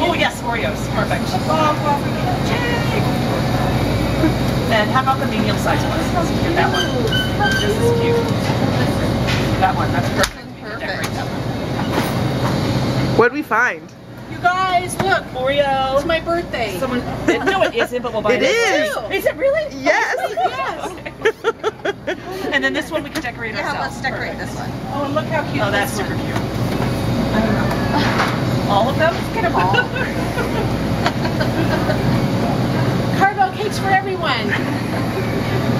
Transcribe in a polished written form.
Oh yes, Oreos. Perfect. And how about the medium size one? Get that one. This is cute. That one. That's perfect. Decorate that one. What'd we find? You guys, look. Oreo. It's my birthday. Someone. No, it isn't. But we'll buy It it. is. Is it really? Yes. Yes. Okay. And then this one we can decorate Yeah, ourselves. let's decorate this one. Oh, and look how cute. Oh, that's super cute. All of them? Get them all. Carvel cakes for everyone.